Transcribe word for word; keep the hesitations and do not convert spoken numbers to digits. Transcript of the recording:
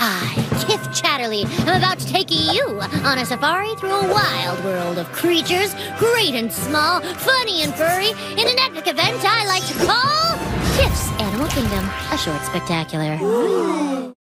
I, Kiff Chatterly, am about to take you on a safari through a wild world of creatures, great and small, funny and furry, in an epic event I like to call Kiff's Animal Kingdom, a short spectacular. Ooh.